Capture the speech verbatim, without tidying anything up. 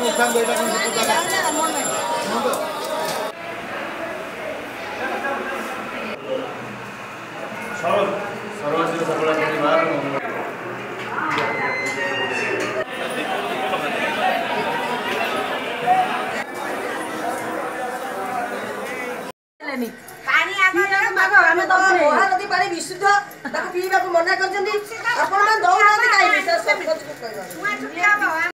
सर्वश्री सफल परिवार पानी आमे तो महानदी पानी विशुद्ध ताको पीवा को मना करजंदी आपण दौड़ नदी काई